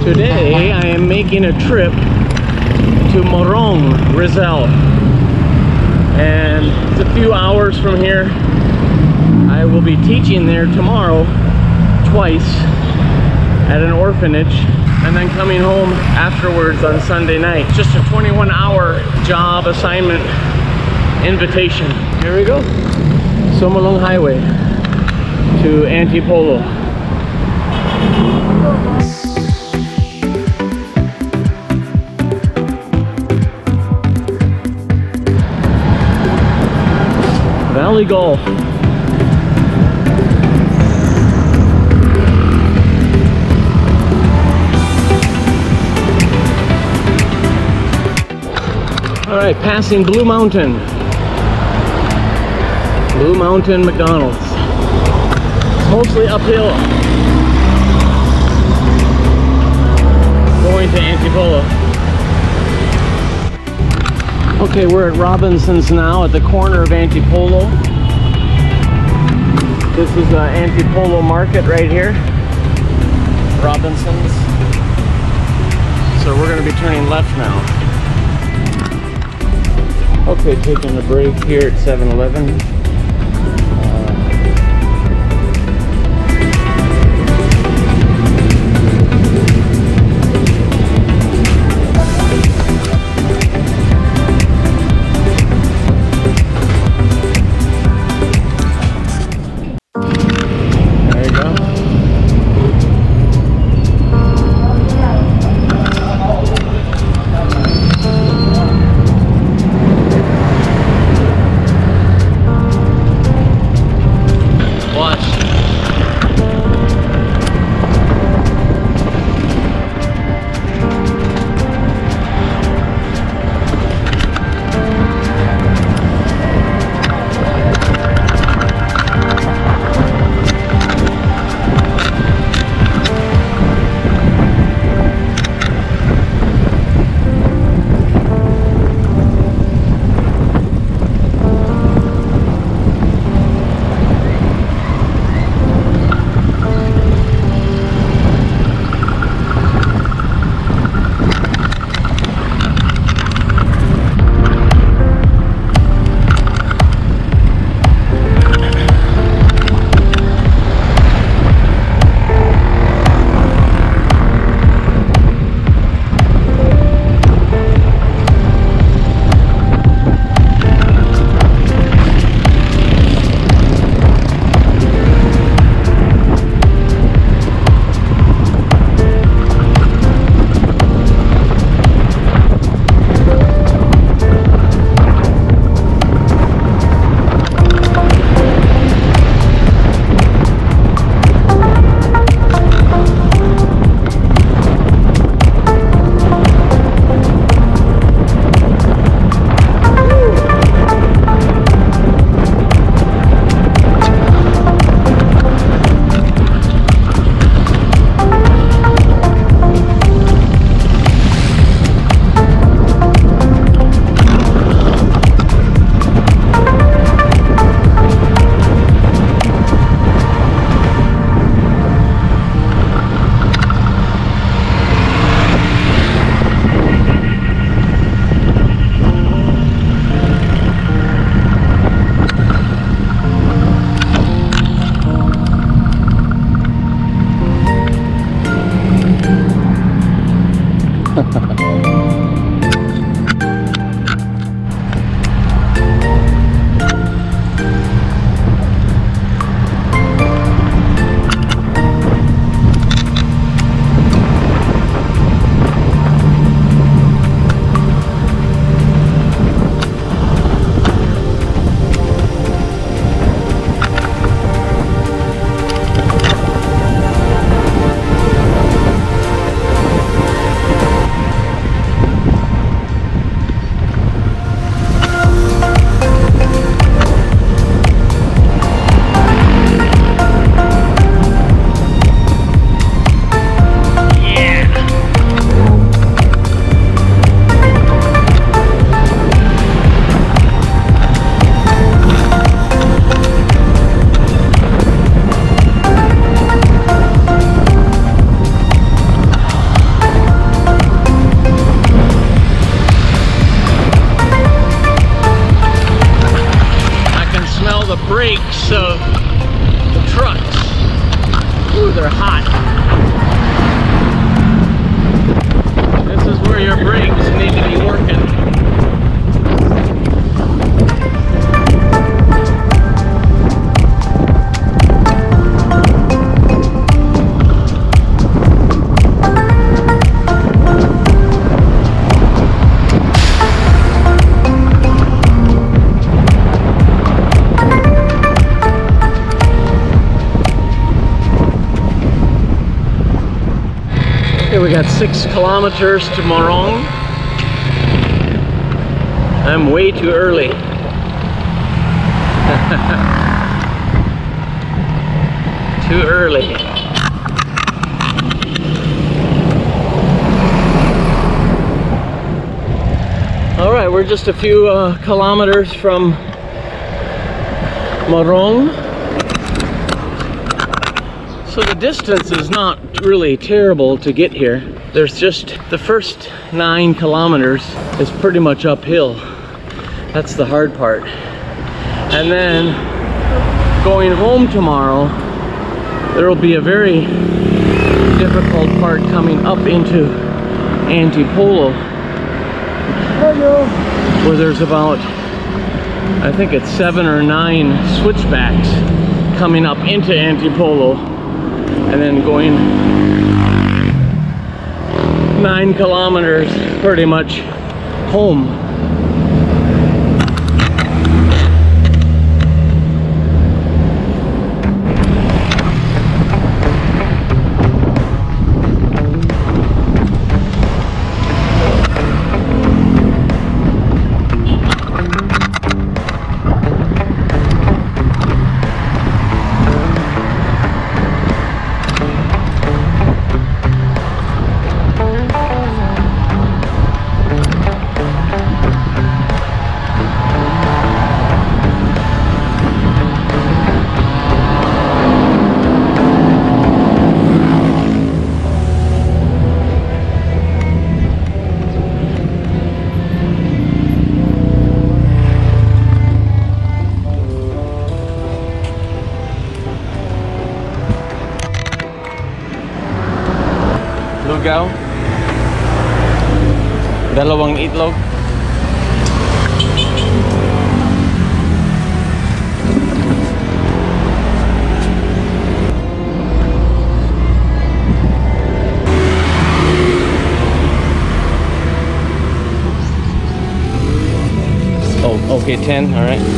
Today I am making a trip to Morong, Rizal, and it's a few hours from here. I will be teaching there tomorrow twice at an orphanage, and then coming home afterwards on Sunday night. It's just a 21-hour job assignment invitation. Here we go. Morong Highway to Antipolo. Valley Golf. All right, passing Blue Mountain. Blue Mountain McDonald's. It's mostly uphill. Going to Antipolo. Okay, we're at Robinson's now at the corner of Antipolo. This is Antipolo Market right here. Robinson's. So we're going to be turning left now. Okay, taking a break here at 7-Eleven. Okay, we got 6 kilometers to Morong. I'm way too early. Too early. All right, we're just a few kilometers from Morong. So the distance is not really terrible to get here. There's just the first 9 kilometers is pretty much uphill. That's the hard part. And then going home tomorrow, there will be a very difficult part coming up into Antipolo, where there's about, I think it's 7 or 9 switchbacks coming up into Antipolo, and then going 9 kilometers pretty much home. Lugaw, dalawang itlog. Oh, okay, 10, all right.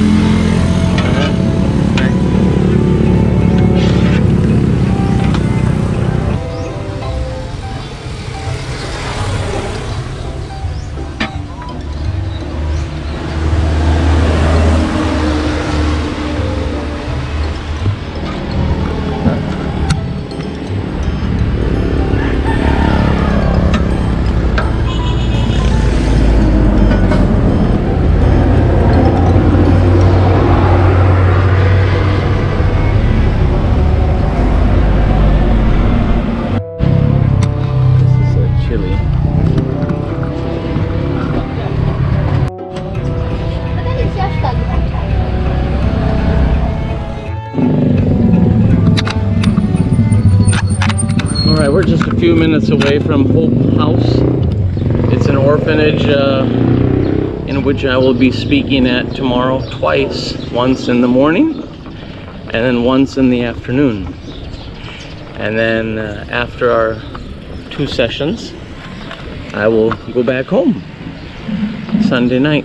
Alright, we're just a few minutes away from Hope House. It's an orphanage in which I will be speaking at tomorrow twice. Once in the morning and then once in the afternoon. And then after our 2 sessions, I will go back home Sunday night.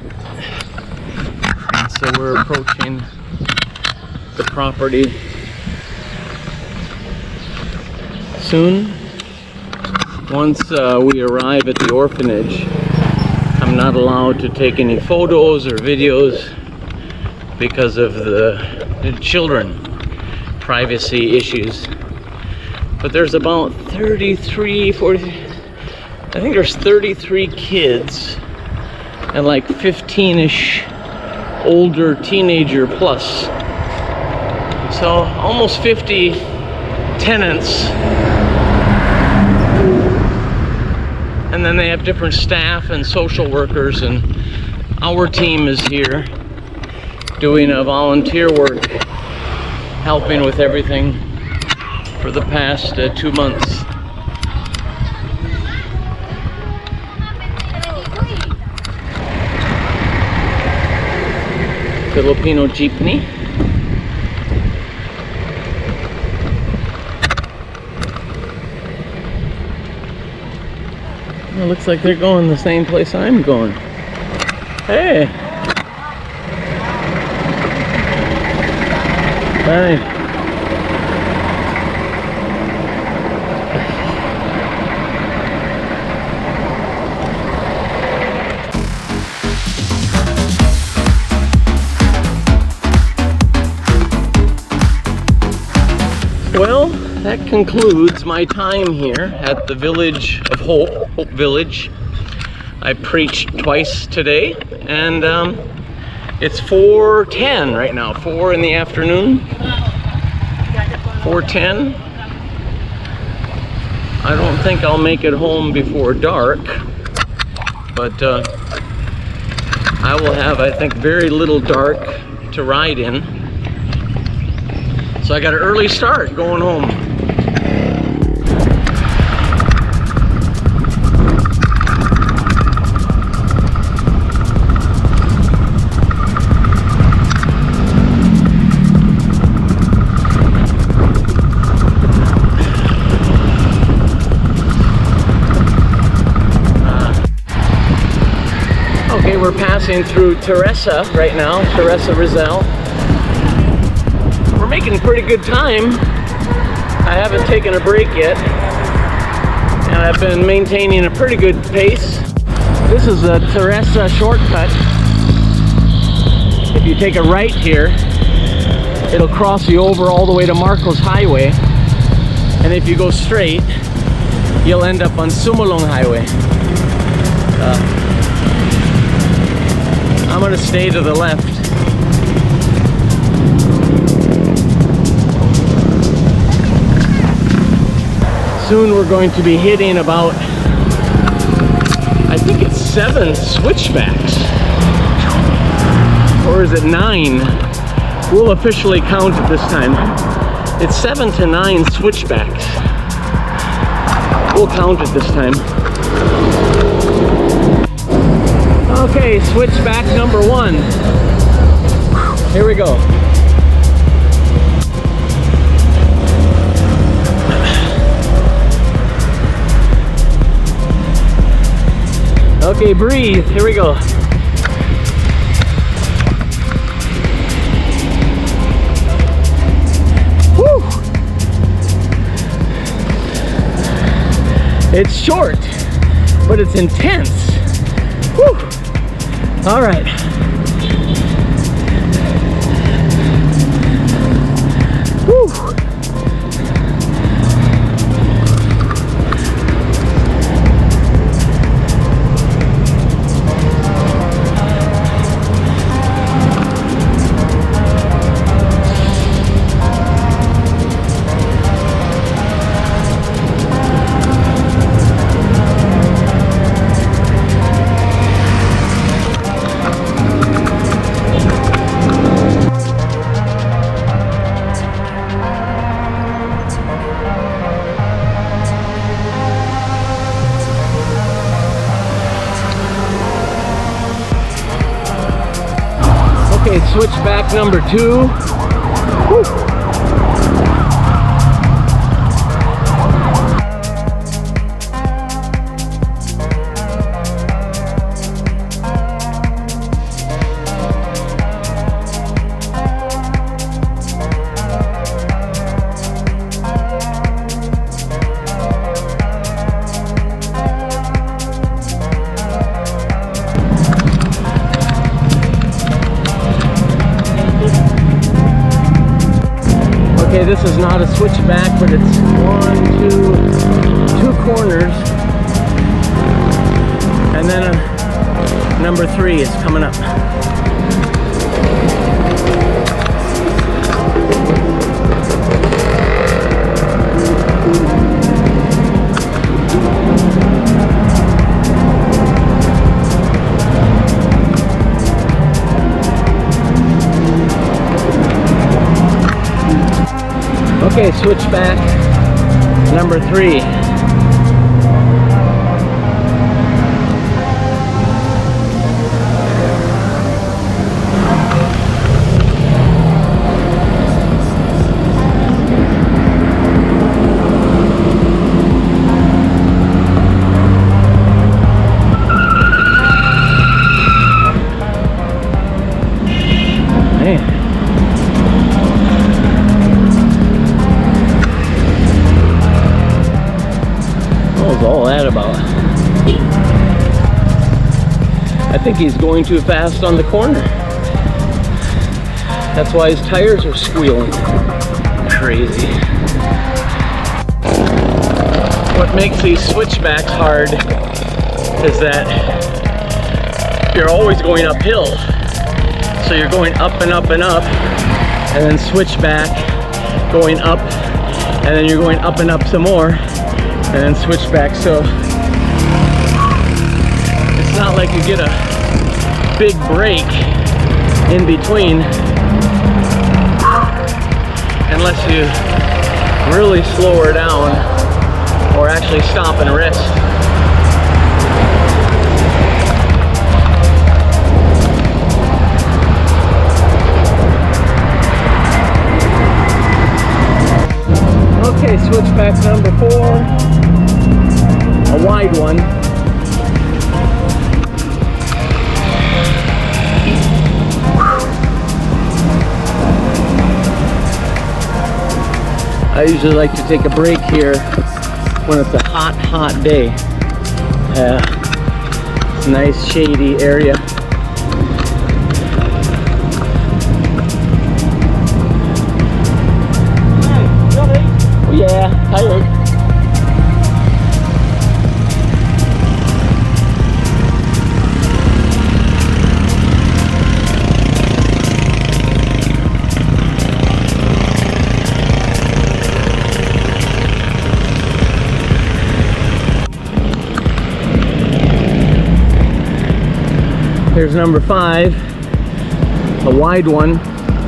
And so we're approaching the property soon. Once we arrive at the orphanage, I'm not allowed to take any photos or videos because of the children privacy issues. But there's about 33, 40, I think there's 33 kids and like 15-ish older teenager plus. So almost 50 tenants. And then they have different staff and social workers, and our team is here doing a volunteer work, helping with everything for the past 2 months. Filipino jeepney. It looks like they're going the same place I'm going. Hey! Hi. that concludes my time here at the Village of Hope, Hope Village. I preached twice today, and it's 4:10 right now, 4 in the afternoon, 4:10. I don't think I'll make it home before dark, but I will have, I think, very little dark to ride in. So I got an early start going home. Okay, we're passing through Teresa right now, Teresa, Rizal. We're making pretty good time. I haven't taken a break yet, and I've been maintaining a pretty good pace. This is a Teresa shortcut. If you take a right here, it'll cross you over all the way to Marcos Highway, and if you go straight, you'll end up on Sumulong Highway. I'm gonna stay to the left. Soon we're going to be hitting about, I think it's 7 switchbacks. Or is it 9? We'll officially count it this time. It's 7 to 9 switchbacks. We'll count it this time. Okay, switchback number 1. Here we go. Okay, breathe. Here we go. Woo! It's short, but it's intense. Woo! All right. Woo! Okay, switchback number 2. Woo. Okay, this is not a switchback, but it's 2 corners, and then number 3 is coming up. Okay, switchback number 3. Man. What was all that about? I think he's going too fast on the corner. That's why his tires are squealing. Crazy. What makes these switchbacks hard is that you're always going uphill. So you're going up and up and up, and then switch back, going up, and then you're going up and up some more, and then switch back. So it's not like you get a big break in between unless you really slow her down or actually stop and rest. Okay, switchback number 4, a wide one. I usually like to take a break here when it's a hot day. It's a nice shady area. Yeah, tired. Here's number 5, a wide one.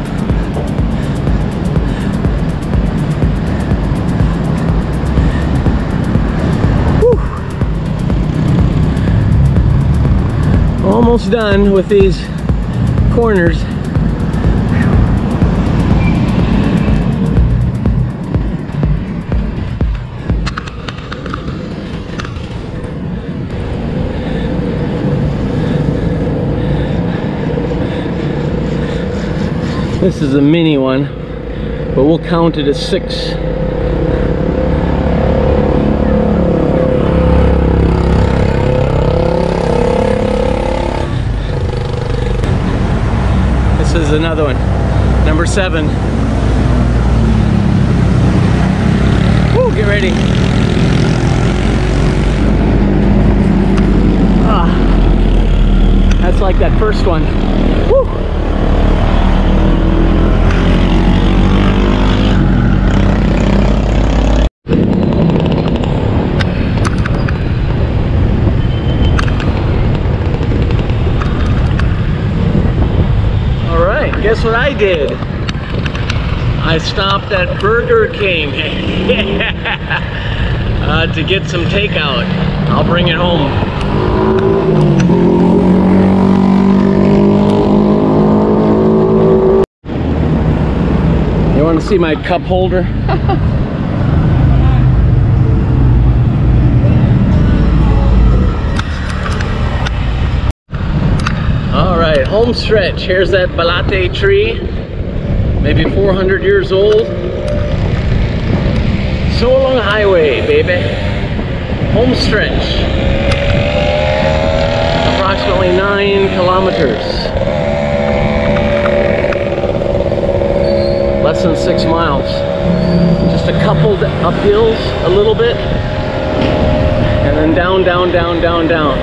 Almost done with these corners. This is a mini one, but we'll count it as 6. This is another one, number 7. Woo, get ready. Ah, that's like that first one. Woo. Guess what I did? I stopped at Burger King to get some takeout. I'll bring it home. You want to see my cup holder? Alright, home stretch. Here's that balate tree, maybe 400 years old. Solong Highway, baby. Home stretch. Approximately 9 kilometers. Less than 6 miles. Just a couple up hills, a little bit, and then down, down, down, down, down.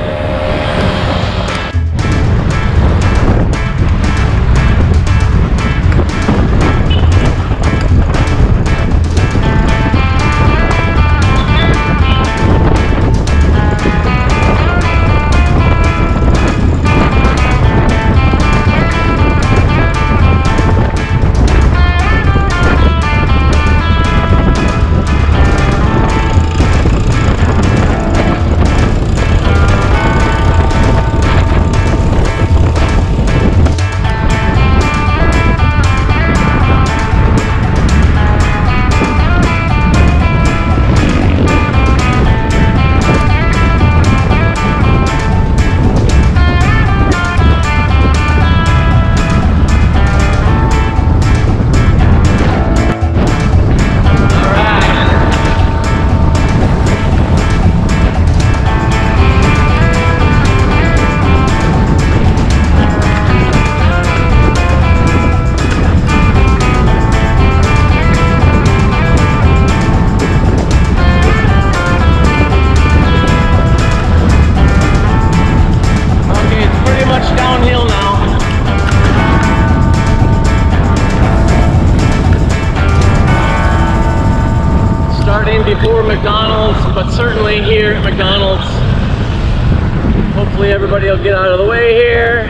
finally here at McDonald's. Hopefully everybody will get out of the way here.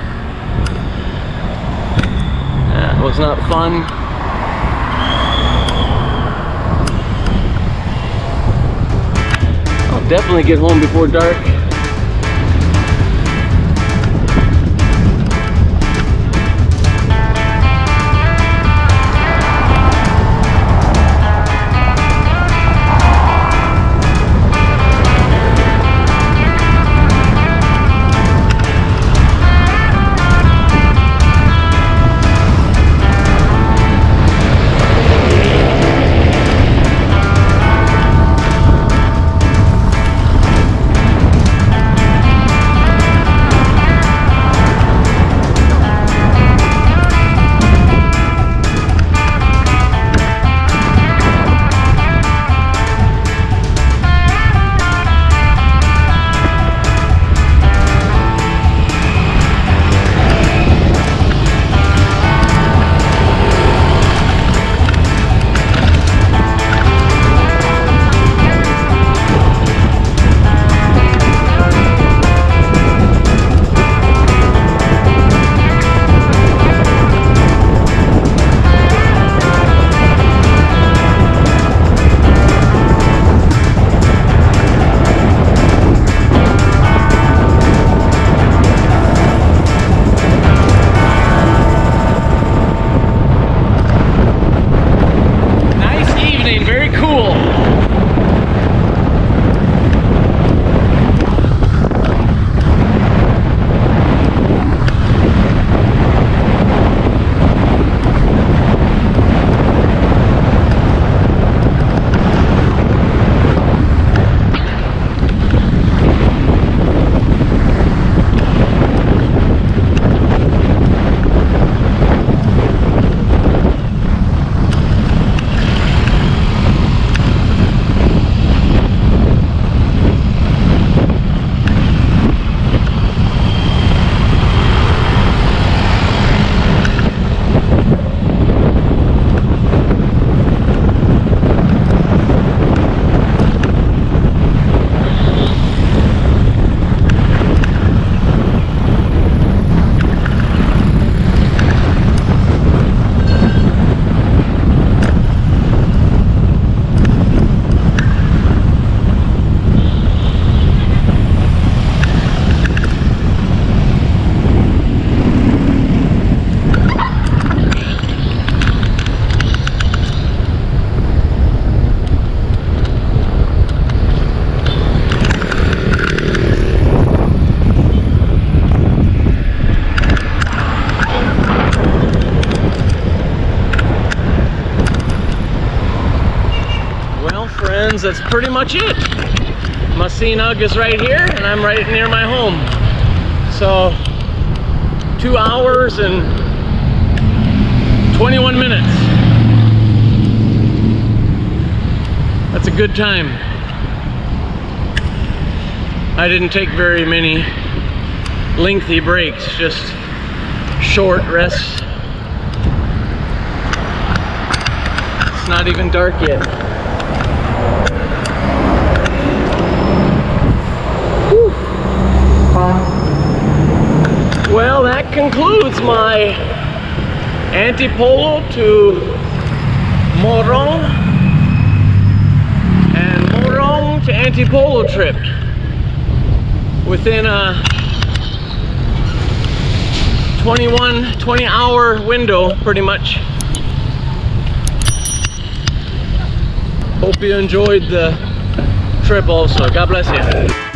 That was not fun. I'll definitely get home before dark. That's pretty much it. Masinag is right here and I'm right near my home. So 2 hours and 21 minutes. That's a good time. I didn't take very many lengthy breaks, just short rests. It's not even dark yet. Well, that concludes my Antipolo to Morong and Morong to Antipolo trip within a 20-hour window, pretty much. Hope you enjoyed the trip also. God bless you.